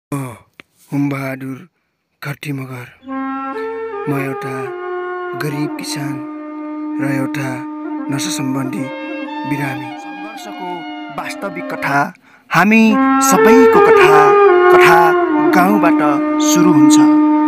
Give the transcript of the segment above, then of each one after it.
हुमबहादुर घट्टी मगर। म एउटा गरिब किसान र एउटा नशा सम्बन्धी बिरामी। सङ्घर्षको वास्तविक कथा हामी सबैको कथा गाउँबाट सुरु हुन्छ।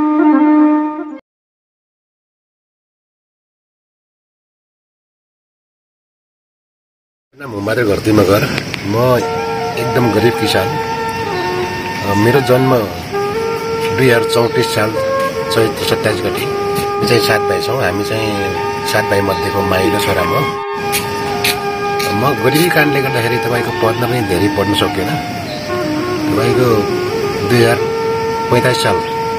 नाम हुमबहादुर घट्टी मगर। म एकदम गरिब किसान। मेरो जन्म 2034 साल चैत्र 27 गते। चाहिँ 7 भाइ छौँ। हामी चाहिँ 7 भाइ मध्येको माइलो छोरा म। गरिबी कारणले गर्दाखेरि तपाईँको पढ्न पनि धेरै पढ्न सकेन। तपाईँको 2045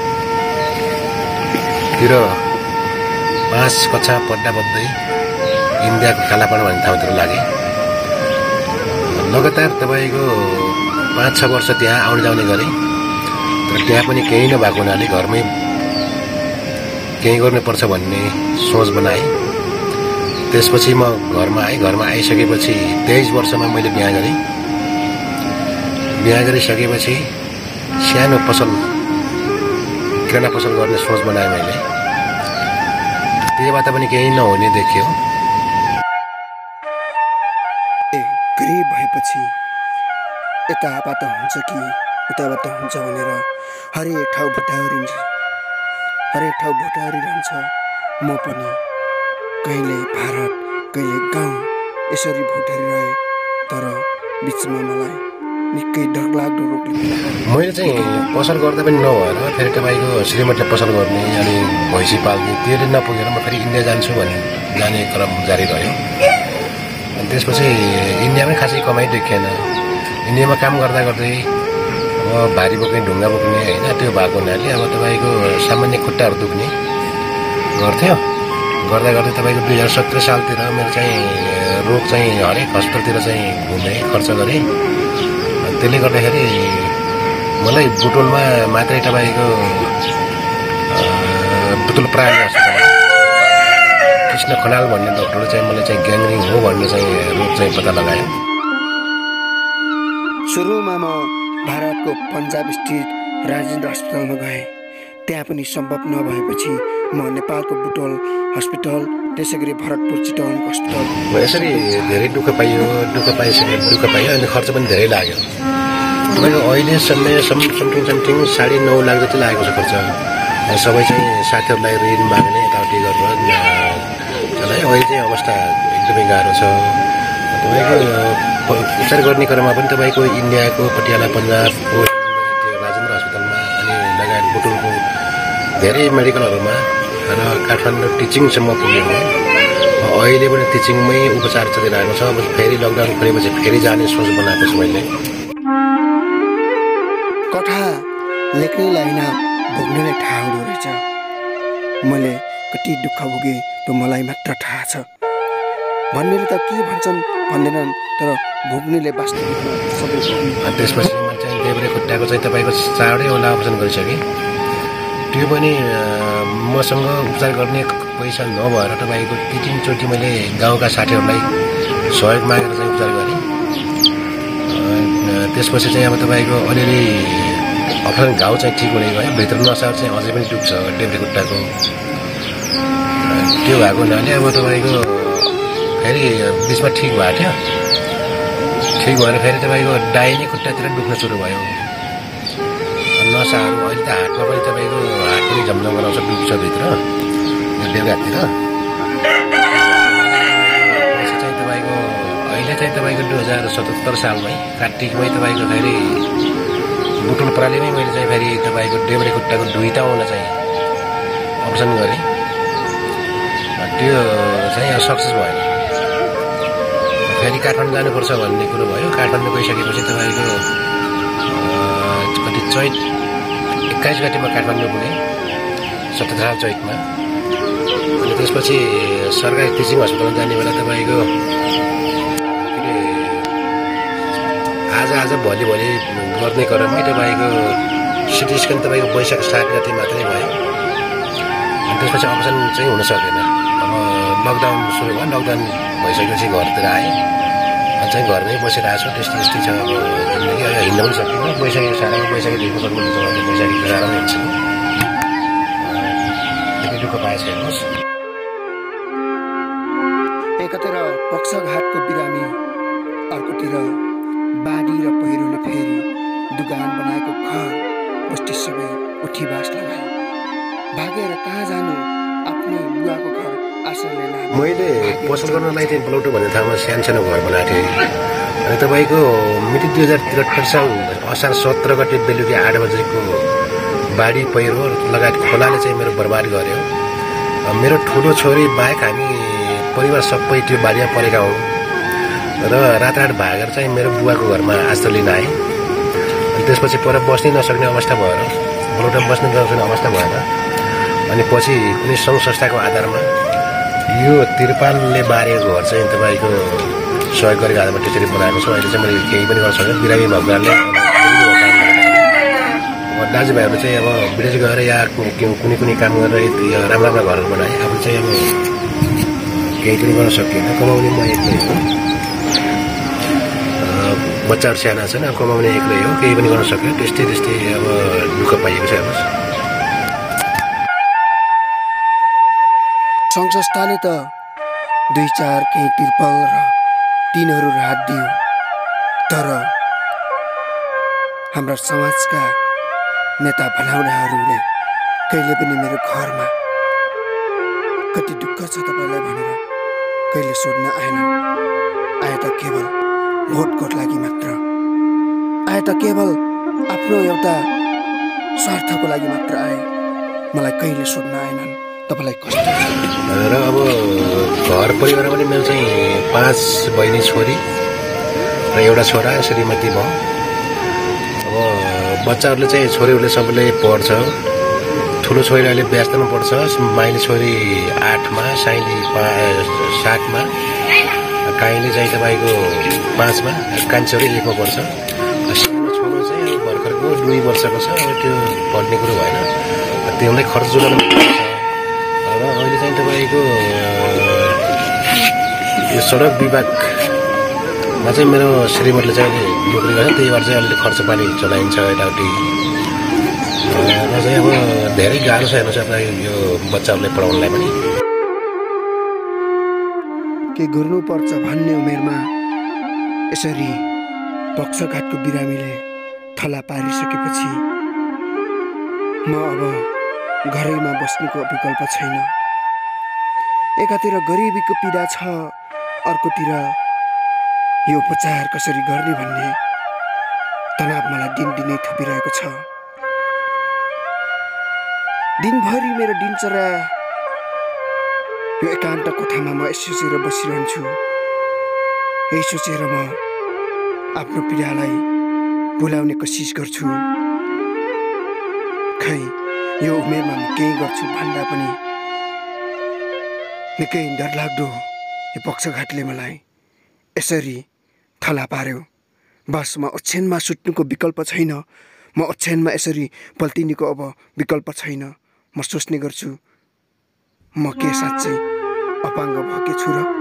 सालतिर 5 कक्षा पढ्दा पढ्दै इन्डियाको कालापाडा भन्ने ठाउँतिर लागेँ। लगातार तपाईँको 5-6 वर्ष त्यहाँ आउने जाने गरेँ। तर त्यहाँ पनि केही नभएको हुनाले घरमै केही गर्नुपर्छ भन्ने सोच बनाएँ। त्यसपछि म घरमा आएँ। घरमा आइसकेपछि 23 वर्षमा मैले बिहा गरेँ। बिहा गरिसकेपछि सानो पसल, किराना पसल गर्ने सोच बनाएँ मैले। त्यहीबाट पनि केही नहुने देखियो। गरिब भएपछि यताबाट हुन्छ कि उताबाट हुन्छ भनेर हरेक ठाउँ भुटारिरहन्छ। म पनि कहिले भारत कहिले गाउँ यसरी भुटारिरहेँ। तर बिचमा मलाई निकै डरलाग्दो रोगले मैले चाहिँ पसल गर्दा पनि नभएर फेरि तपाईँको श्रीमतीले पसल गर्ने अनि भैँसी पाल्ने, त्यसले नपुगेर म फेरि इन्डिया जान्छु भन्ने जाने क्रम जारी रह्यो। अनि त्यसपछि इन्डियामै खासै कमाइ देखिएन। इन्डियामा काम गर्दा गर्दै अब भारी बोक्ने, ढुङ्गा बोक्ने होइन, त्यो भएको हुनाले अब तपाईँको सामान्य खुट्टाहरू दुख्ने गर्थ्यो। गर्दा गर्दै तपाईँको 2017 सालतिर मेरो चाहिँ रोग चाहिँ हरेक हस्पिटलतिर चाहिँ घुमेँ, खर्च गरेँ। त्यसले गर्दाखेरि मलाई बुटोलमा मात्रै तपाईँको बुटोल प्राणी हस्पिटल कृष्ण खनाल भन्ने डक्टरले चाहिँ मलाई चाहिँ ग्याङ्ग्रिन हो भन्ने चाहिँ रोग चाहिँ पत्ता लगायो। सुरुमा म भारतको पन्जाब स्थित राजेन्द्र अस्पतालमा गएँ। त्यहाँ पनि सम्भव नभएपछि म नेपालको बुटोल हस्पिटल, त्यसै गरी भरतपुर चितवनको हस्पिटल। यसरी धेरै दुःख पाइयो अनि खर्च पनि धेरै लाग्यो। तपाईँको अहिले समथिङ 9.5 लाख जति लागेको छ खर्च। सबै चाहिँ साथीहरूलाई ऋण माग्ने यताउति गरेर चलायो। अहिले चाहिँ अवस्था एकदमै गाह्रो छ। तपाईँको उपचार गर्ने क्रममा पनि तपाईँको इन्डियाको पटियाला पन्जाबको त्यो राजेन्द्र अस्पतालमा अनि लगायत बुटोलको धेरै मेडिकलहरूमा र काठमाडौँ टिचिङसम्म पुगेँ। अहिले पनि टिचिङमै उपचार चलिरहेको छ। अब फेरि लकडाउन खोलेपछि फेरि जाने सोच बनाएको छु मैले। कथा लेख्नेलाई न भोग्नेलाई थाहा हुँदो रहेछ। मैले कति दुःख भोगेँ त्यो मलाई मात्र थाहा छ। भन्नेले त के भन्छन् भन्दैनन्, तर भोग्नेले वास्तविकमा सबै भोग्ने। त्यसपछि मैले चाहिँ देब्रे खुट्टाको चाहिँ तपाईँको 4वटा अपरेसन गरिसकेँ। त्यो पनि मसँग उपचार गर्ने पैसा नभएर तपाईँको 3-4 मैले गाउँका साथीहरूलाई सहयोग मागेर चाहिँ उपचार गरेँ। त्यसपछि चाहिँ अब तपाईँको अलिअलि अपरेसन घाउ चाहिँ ठिक हुने गयो। भित्र नसाहरू चाहिँ अझै पनि दुख्छ देब्रे खुट्टाको। त्यो भएको हुनाले अब तपाईँको फेरि बिचमा ठिक भएको थियो। ठिक भएर फेरि तपाईँको दाहिने खुट्टातिर दुख्न सुरु भयो। नसाहरू अहिले त हातमा पनि तपाईँको हात पनि झमझम गराउँछ, दुख्छ भित्र देब्रे हाततिर। चाहिँ तपाईँको अहिले चाहिँ तपाईँको 2077 सालमै कार्तिकमै तपाईँको फेरि बुटोल प्रालीमै मैले चाहिँ फेरि तपाईँको देब्रे खुट्टाको 2वटा चाहिँ अपरेसन गरेँ। त्यो चाहिँ सक्सेस भएन। फेरि काठमाडौँ जानुपर्छ भन्ने कुरो भयो। काठमाडौँ गइसकेपछि तपाईँको कति चैत 21 गतिमा काठमाडौँ पुगेँ, 17 साल चैतमा। अनि त्यसपछि सरकारी टिचिङ हस्पिटलमा जाने बेला तपाईँको आज भोलि गर्ने क्रममै तपाईँको सिटी स्क्यान तपाईँको वैशाख 7 गति मात्रै भयो। अनि त्यसपछि अपरेसन चाहिँ हुन सकेन। अब लकडाउन सुरु भयो। लकडाउन भइसकेपछि घरतिर आएँ। चाहिँ घरमै बसिरहेको छु त्यस्तै त्यस्तै छ अब जिन्दगी हिँड्न पनि सक्दिनँ बैशाखी सारामा बैशाखी देख्नु सक्नुहुन्छ भने बैशाखी सारामा हिँड्छु त्यति दुःख पाएछ हेर्नुहोस् एकातिर पक्षघाटको बिरामी अर्कोतिर बाढी र पहिरोले फेरि दुकान बनाएको घर बस्ती सबै उठीबास लगाए भागेर कहाँ जानु आफ्नै बुवाको घर आश्रय लिन मैले पसल गर्नलाई चाहिँ बलौटो भन्ने ठाउँमा सानो घर बनाएको थिएँ अनि तपाईँको मिति 2063 साल असार 17 गते बेलुकी 8 बजेको बाढी पहिरो लगायत खोलाले चाहिँ मेरो बर्बाद गर्यो मेरो ठुलो छोरी बाहेक हामी परिवार सबै त्यो बाढीमा परेका हौँ र रातरात भागेर चाहिँ मेरो बुवाको घरमा आश्रय लिन आएँ अनि त्यसपछि पर बस्नै नसक्ने अवस्था भएर बलौटामा बस्नै नसक्ने अवस्था भएर अनि पछि कुनै सङ्घ संस्थाको आधारमा यो तिरपालले बारेको घर चाहिँ तपाईँको सहयोग गरेको आधारमा त्यसरी बनाएको छु अहिले चाहिँ मैले केही पनि गर्न सक्दिनँ बिरामी भएको कारणले दाजुभाइहरू चाहिँ अब विदेश गएर या कुनै कुनै काम गरेर राम्रो राम्रो घरहरू बनाएँ अब चाहिँ अब केही पनि गर्न सकिएन कमाउने म एक्लै हो बच्चाहरू साना छन् अब कमाउने एक्लै हो केही पनि गर्न सक्यो त्यस्तै त्यस्तै अब दुःख पाइएको छ हेर्नुहोस् सङ्घ संस्थाले त 2-4 केही तिर्पल र टिनहरू राहत दियो तर हाम्रा समाजका नेता भनाउनाहरूले कहिले पनि मेरो घरमा कति दुःख छ तपाईँलाई भनेर कहिले सोध्न आएनन् आए त केवल भोटको लागि मात्र आए त केवल आफ्नो एउटा स्वार्थको लागि मात्र आए मलाई कहिले सोध्न आएनन् तपाईँलाई कस्तो र अब घर परिवार पनि मेरो चाहिँ 5 बहिनी छोरी र एउटा छोरा श्रीमती भयो अब बच्चाहरूले चाहिँ छोरीहरूले सबैले पढ्छ ठुलो छोरी अहिले व्यस्तमा पढ्छ माइली छोरी 8मा साइली 7मा काइली चाहिँ तपाईँको 5मा कान्छी छोरी 1मा पढ्छ सानो छोरो चाहिँ भर्खरको 2 वर्षको छ त्यो पढ्ने कुरो भएन त्यसलाई खर्च जुटाउनु पर्छ र अहिले चाहिँ तपाईँको यो सडक विभागमा चाहिँ मेरो श्रीमतीले चाहिँ नोकरी गर्छ त्यही भएर चाहिँ अलिकति खर्च पानी चलाइन्छ यताउति र चाहिँ अब धेरै गाह्रो छ हेर्नुहोस् अब यो बच्चाहरूलाई पढाउनलाई पनि के गर्नुपर्छ भन्ने उमेरमा यसरी पक्षघातको बिरामीले थला पारिसकेपछि म अब घरैमा बस्नुको विकल्प छैन एकातिर गरिबीको पीडा छ अर्कोतिर यो उपचार कसरी गर्ने भन्ने तनाव मलाई दिनदिनै थपिरहेको छ दिनभरि मेरो दिनचर्या यो एकान्त कोठामा म यसो सोचेर बसिरहन्छु यही सोचेर म आफ्नो पीडालाई भुलाउने कोसिस गर्छु खै यो उमेरमा म केही गर्छु भन्दा पनि निकै डरलाग्दो यो पक्षघातले मलाई यसरी थला पार्यो बस म ओछ्यानमा सुत्नुको विकल्प छैन म ओछ्यानमा यसरी पल्टिनुको अब विकल्प छैन म सोच्ने गर्छु म के साँच्चै अपाङ्ग भएकै छु र